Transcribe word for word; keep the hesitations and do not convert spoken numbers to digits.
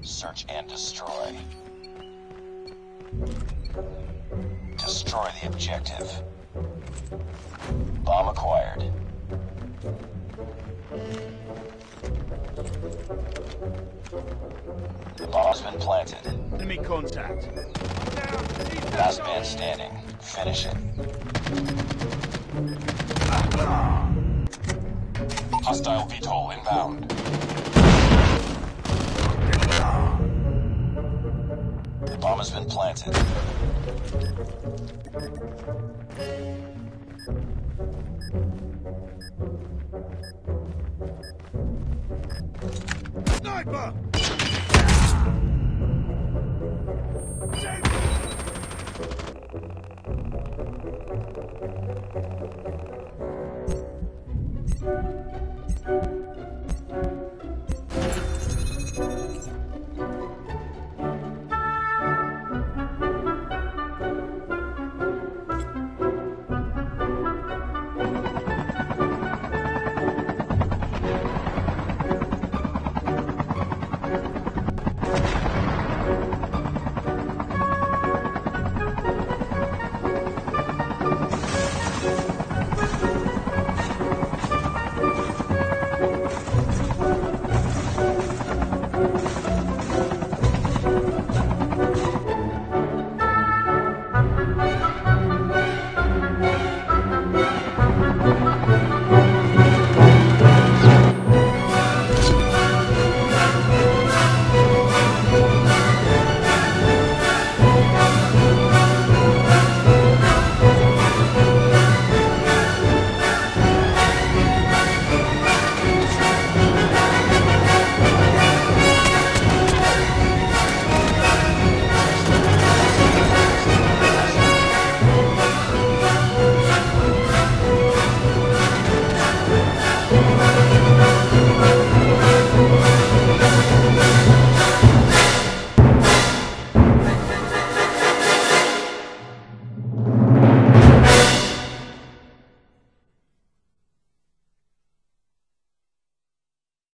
Search and destroy. Destroy the objective. Bomb acquired. The bomb's been planted. Enemy contact. Last man standing. Finish it. Hostile V TOL inbound. The bomb has been planted. Sniper! You